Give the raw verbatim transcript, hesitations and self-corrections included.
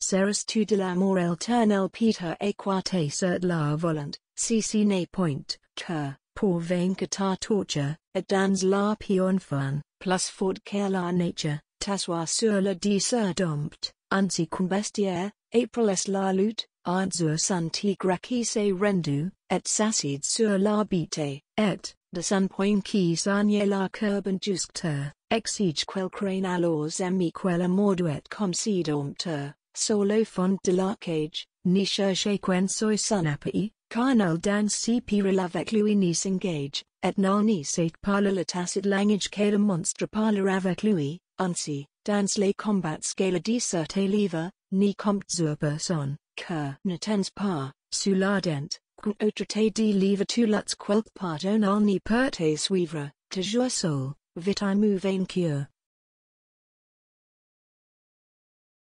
Seras tu de la morel ternel Peter equate cert la volant, si si ne point, ter, pour vainqueur torture, et dans la pionfan, plus fort que la nature, t'asseoir sur le desert dompte, ainsi combestière, April est la lutte, ardzur santi graki se rendu, et s'acide sur la bite, et, de son point qui sagne la curben juscter, exige quel crane alors emi quel amorduet comme si dompter, solo fond de la cage, ni cherche quen soi son appui, carnal dans si pire avec lui ni s'engage, et nul ni sait parle le tacit langage que le monstre parle avec lui, ainsi, dans les combats que le desert livre, ni compte zur personne, que ne tens pas, sous la dent, qu'un autre te dit livre tu luts quelque part on al ni per te suivre, toujours seul, vite I move vainqueur.